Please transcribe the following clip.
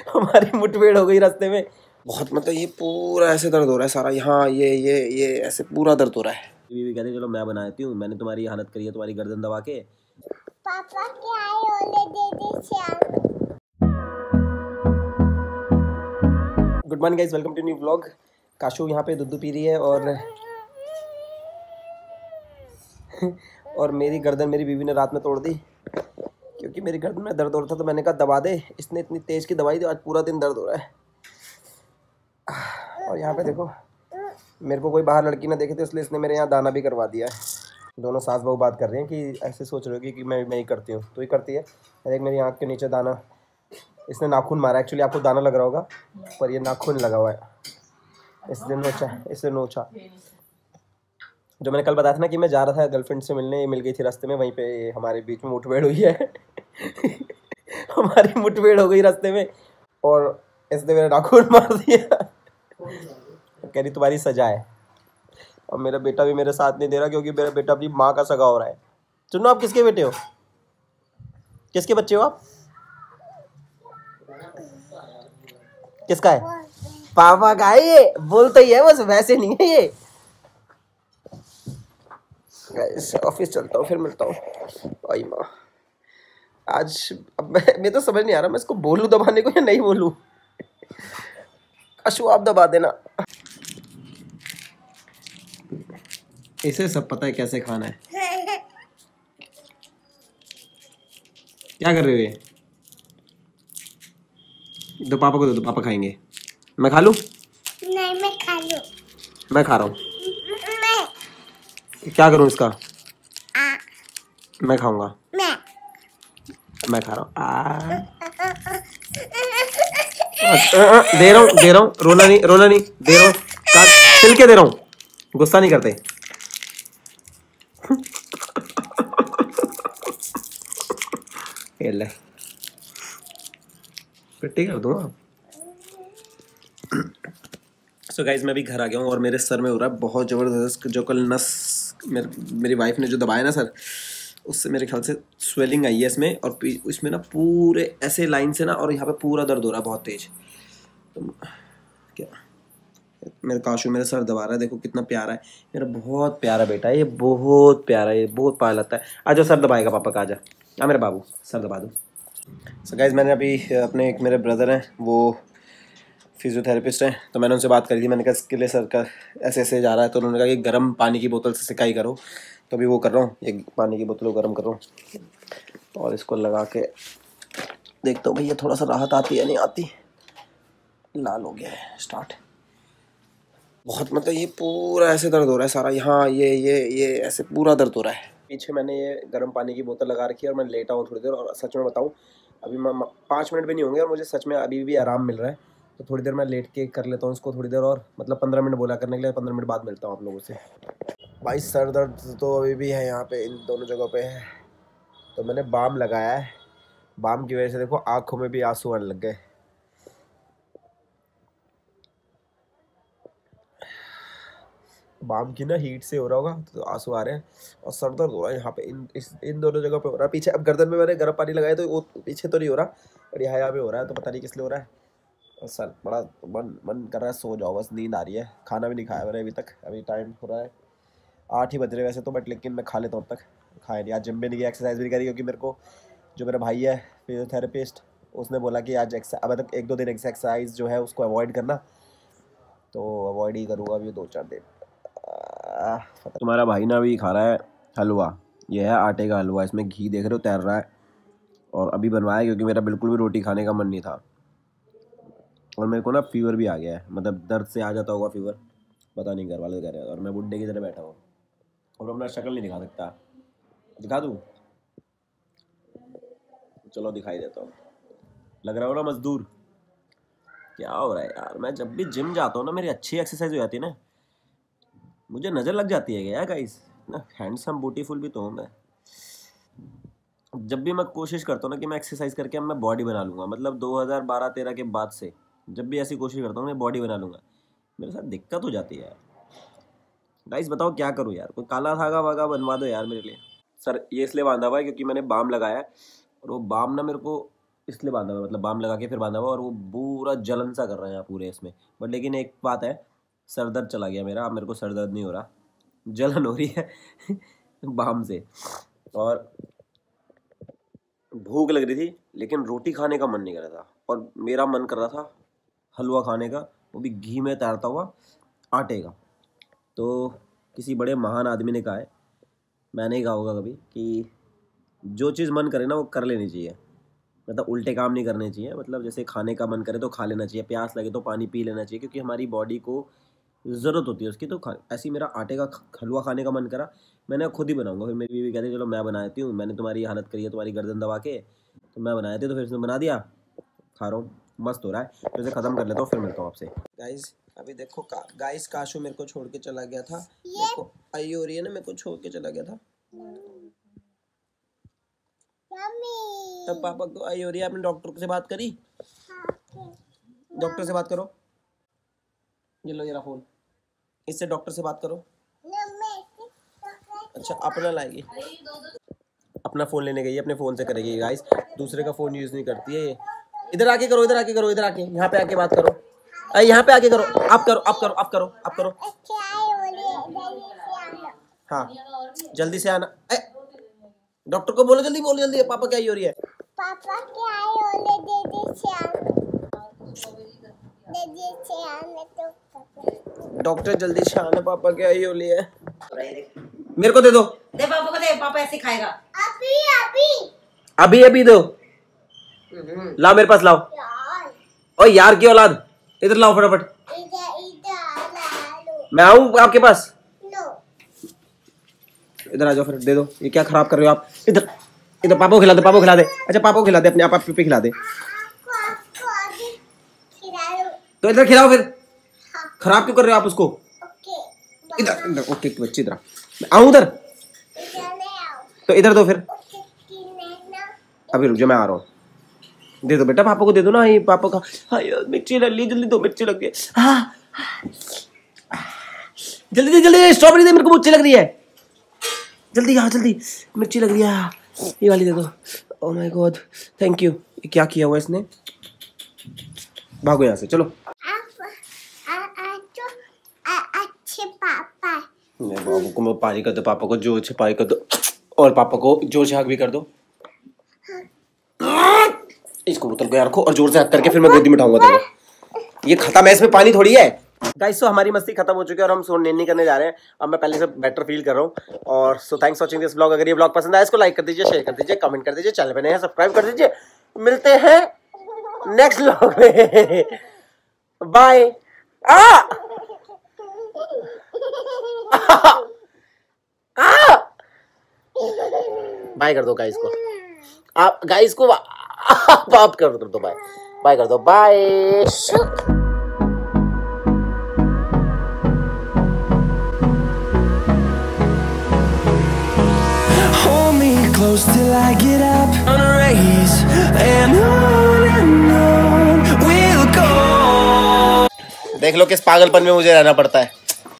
हमारी मुठभेड़ हो गई रास्ते में। बहुत मतलब ये पूरा ऐसे दर्द हो रहा है सारा, यहाँ ये ऐसे पूरा दर्द हो रहा है। बीवी कहती चलो मैं बनाती हूँ, मैंने तुम्हारी हालत करी है तुम्हारी गर्दन दबा के। पापा क्या ओले दे दे। Good morning guys, welcome to new vlog. Kashu यहाँ पे दूध पी रही है और मेरी गर्दन मेरी बीवी ने रात में तोड़ दी, क्योंकि मेरी गर्दन में दर्द हो रहा था तो मैंने कहा दबा दे। इसने इतनी तेज़ की दवाई दी, आज पूरा दिन दर्द हो रहा है। और यहाँ पे देखो, मेरे को कोई बाहर लड़की ना देखे तो इसलिए इसने मेरे यहाँ दाना भी करवा दिया है। दोनों सास बहू बात कर रहे हैं कि ऐसे सोच रहे हो कि मैं ही करती हूँ, तो ही करती है। एक मेरी आँख के नीचे दाना, इसने नाखून मारा। एक्चुअली आपको दाना लग रहा होगा पर ये नाखून लगा हुआ है, इससे नोचा। जो मैंने कल बताया था ना कि मैं जा रहा था गर्लफ्रेंड से मिलने, मिल गई थी रास्ते में, वहीं पे हमारे बीच में मुठभेड़ हुई है। हमारी मुठभेड़ हो गई रास्ते में और इसने मेरा नाखून मार दिया। कह रही तुम्हारी सजा है। और मेरा बेटा भी मेरे साथ नहीं दे रहा, क्योंकि मेरा बेटा अपनी माँ का सगा हो रहा है। सुनो, आप किसके बेटे हो, किसके बच्चे हो आप? किसका है? पापा का है। ये बोलता ही है बस, वैसे नहीं है ये। ऑफिस चलता हूँ, फिर मिलता हूँ। आई माँ, आज अब मैं तो समझ नहीं आ रहा मैं इसको बोलूँ दबाने को या नहीं बोलूँ। अशु आप दबा देना। इसे सब पता है कैसे खाना है। क्या कर रहे हो ये? दो पापा को दो पापा खाएंगे। मैं खा लूं? नहीं मैं खा लूं। मैं खा रहा हूँ। क्या करूं इसका? मैं खाऊंगा। मैं खा रहा हूँ। दे रहा हूँ, रोना नहीं दे रहा हूँ, छिल के दे रहा हूँ, गुस्सा नहीं करते। ले पिट्टी कर दूँ। सो गाइज मैं भी घर आ गया हूँ और मेरे सर में हो रहा है बहुत ज़बरदस्त, जो कल नस मेरी वाइफ ने जो दबाया ना सर, उससे मेरे ख्याल से स्वेलिंग आई है इसमें। और इसमें ना पूरे ऐसे लाइन से ना, और यहाँ पे पूरा दर्द हो रहा है बहुत तेज। तो क्या मेरे काशू मेरा सर दबा रहा है, देखो कितना प्यारा है। मेरा बहुत प्यारा बेटा है ये, बहुत प्यारा है ये, बहुत प्यारा लगता है। आजा सर दबाएगा पापा का, आजा मेरे बाबू, सर दबा दो। सो गाइज मैंने अभी अपने एक मेरे ब्रदर हैं, वो फिजियोथेरेपिस्ट हैं, तो मैंने उनसे बात करी थी। मैंने कहा इसके लिए सर का ऐसे जा रहा है, तो उन्होंने कहा कि गर्म पानी की बोतल से सिकाई करो। तो अभी वो कर रहा हूँ, एक पानी की बोतल को गर्म कर रहा हूँ और इसको लगा के देखता हूँ भैया थोड़ा सा राहत आती है नहीं आती। लाल हो गया है, स्टार्ट। बहुत मतलब ये पूरा ऐसे दर्द हो रहा है सारा, यहाँ ये ऐसे पूरा दर्द हो रहा है। पीछे मैंने ये गर्म पानी की बोतल लगा रखी है और मैं लेटा हूँ थोड़ी देर। और सच में बताऊँ, अभी मैं 5 मिनट भी नहीं होंगे और मुझे सच में अभी भी आराम मिल रहा है। तो थोड़ी देर मैं लेट के कर लेता हूँ इसको थोड़ी देर और, मतलब 15 मिनट बोला करने के लिए, 15 मिनट बाद मिलता हूँ आप लोगों से। भाई सर दर्द तो अभी भी है यहाँ पे, इन दोनों जगहों पे है। तो मैंने बाम लगाया है, बाम की वजह से देखो आँखों में भी आंसू आने लग गए। बाम की ना हीट से हो रहा होगा तो आंसू आ रहे हैं और सर दर्द हो रहा है यहाँ पे, इन दोनों जगह पे हो रहा है। पीछे अब गर्दन में मैंने गर्म पानी लगाया तो वो पीछे तो नहीं हो रहा, और यहाँ पे हो रहा है, तो पता नहीं किस लिए हो रहा है। और सर बड़ा मन कर रहा है सो जाओ, बस नींद आ रही है। खाना भी नहीं खाया मैंने अभी तक, अभी टाइम हो रहा है 8 ही बज रहे वैसे तो, बट लेकिन मैं खा लेता हूँ अब तक। खाया नहीं, आज जिम भी नहीं गया, एक्सरसाइज भी नहीं करी, क्योंकि मेरे को जो मेरा भाई है फिजियोथेरेपिस्ट, उसने बोला कि आज मतलब 1-2 दिन एक्सरसाइज जो है उसको अवॉइड करना, तो अवॉइड ही करूँगा अभी 2-4 दिन। तुम्हारा भाई ना अभी खा रहा है हलवा, यह है आटे का हलवा, इसमें घी देख रहे हो तैर रहा है। और अभी बनवाया क्योंकि मेरा बिल्कुल भी रोटी खाने का मन नहीं था, और मेरे को ना फीवर भी आ गया है, मतलब दर्द से आ जाता होगा फीवर, पता नहीं घर वाले कह रहे हैं। और मैं बुड्ढे की तरह बैठा हूँ और अपना शक्ल नहीं दिखा सकता। दिखा दूँ? चलो दिखाई देता हूँ। लग रहा हो ना मजदूर। क्या हो रहा है यार, मैं जब भी जिम जाता हूँ ना मेरी अच्छी एक्सरसाइज हो जाती है ना, मुझे नज़र लग जाती है क्या गाइस ना, हैंडसम ब्यूटीफुल भी तो हूँ मैं। जब भी मैं कोशिश करता हूँ ना कि मैं एक्सरसाइज करके अब मैं बॉडी बना लूँगा, मतलब 2012-13 के बाद से जब भी ऐसी कोशिश करता हूँ मैं बॉडी बना लूँगा, मेरे साथ दिक्कत हो जाती है यार। गाइस बताओ क्या करूँ यार, कोई काला धागा वागा बनवा दो यार मेरे लिए। सर ये इसलिए बांधा हुआ है क्योंकि मैंने बाम लगाया है, और वो बाम ना मेरे को इसलिए बांधा हुआ, मतलब बाम लगा के फिर बांधा हुआ, और वो पूरा जलन सा कर रहा है यहाँ पूरे इसमें। बट लेकिन एक बात है, सर दर्द चला गया मेरा, अब मेरे को सर दर्द नहीं हो रहा, जलन हो रही है बाम से। और भूख लग रही थी लेकिन रोटी खाने का मन नहीं कर रहा था, और मेरा मन कर रहा था हलवा खाने का, वो भी घी में तैरता हुआ आटे का। तो किसी बड़े महान आदमी ने कहा है, मैंने ही कहा होगा कभी, कि जो चीज़ मन करे ना वो कर लेनी चाहिए, मतलब उल्टे काम नहीं करने चाहिए। मतलब जैसे खाने का मन करे तो खा लेना चाहिए, प्यास लगे तो पानी पी लेना चाहिए, क्योंकि हमारी बॉडी को ज़रूरत होती है उसकी। तो ऐसे ही मेरा आटे का हलवा खाने का मन करा, मैंने खुद ही बनाऊंगा। फिर मेरी बीवी कहती चलो मैं बना देती हूँ, मैंने तुम्हारी हालत करी है तुम्हारी गर्दन दबा के, तो मैं बना देती, तो फिर उसने बना दिया, खा रहा हूँ, मस्त हो रहा है। तो इसे ख़त्म कर लेता हूँ, फिर मिलता हूँ आपसे। गाइस अभी देखो गाइस काशू मेरे को छोड़ के चला गया था, मेरे को आई हो रही है ना, मेरे को छोड़ के चला गया था। तब पापा को आई हो रही है, आपने डॉक्टर से बात करी? डॉक्टर से बात करो, ये लो मेरा फोन, इससे डॉक्टर से बात करो। अच्छा अपना लाएगी, अपना फ़ोन लेने गई है, अपने फ़ोन से करेगी गाइस, दूसरे का फ़ोन यूज़ नहीं करती है ये। इधर आके करो, इधर आके करो, इधर आके, यहाँ पे आके बात करो, अरे यहाँ पे आके करो, आप करो, आप करो, आप करो, आप करो। हाँ जल्दी से आना, डॉक्टर को बोलो जल्दी, बोलो जल्दी, पापा क्या हो रही है? पापा क्या हो रही है? डॉक्टर जल्दी से आना, पापा क्या हो रही है? मेरे को दे दो, दे पापा को दे, पापा ऐसे खाएगा। अभी अभी अभी अभी दो, लाओ मेरे पास, लाओ। ओ यार की औलाद, इधर लाओ फटाफट। मैं आऊं आपके पास? इधर आ जाओ, फिर दे दो। ये क्या खराब कर रहे हो आप? इधर इधर, पापा को खिला दे, पापा को खिला दे। अच्छा पापा को खिला दे, अपने आप पे खिला दे। तो इधर खिलाओ फिर, खराब क्यों कर रहे हो आप उसको? इधर इधर, ओके बच्चे इधर आऊं, उधर तो इधर दो फिर। अभी रुक जाओ, मैं आ रहा हूँ, दे दो बेटा, पापा को दे दो ना। ये पापा का, हाँ यार मिर्ची लग ली, जल्दी दो, मिर्ची लग गई। हाँ जल्दी दे, जल्दी स्ट्रॉबेरी दे, मेरे को मिर्ची लग रही है, जल्दी। हाँ जल्दी, मिर्ची लग रही है, ये वाली दे दो। Oh my god thank you. ये क्या किया हुआ इसने? भागो यहाँ से, चलो। बाबू को मैं पारी कर दो, पापा को जोर से पारी कर दो, और पापा को जोर से हक भी कर दो। इसको बोतल को यार रखो और जोर से हक करके फिर मैं गोदी में उठाऊंगा तेरे। ये खत्म है, इसमें पानी थोड़ी है। गाइस सो हमारी मस्ती खत्म हो चुकी है और हम सोने नहीं करने जा रहे हैं। अब मैं पहले से बेटर फील कर रहा हूँ। और so thanks watching this blog. अगर ये ब्लॉग पसंद आया इसको लाइक कर दीजिए, शेयर कर दीजिए, कमेंट कर दीजिए, चैनल पे नए हैं सब्सक्राइब कर दीजिए। मिलते हैं नेक्स्ट ब्लॉग में, बाय। बाय कर दो गाइस को, आप गाइस को आप कर दो बाय, बाय कर दो, bye. Close till I get up on a race and on we'll go। देख लो किस पागलपन में मुझे रहना पड़ता है।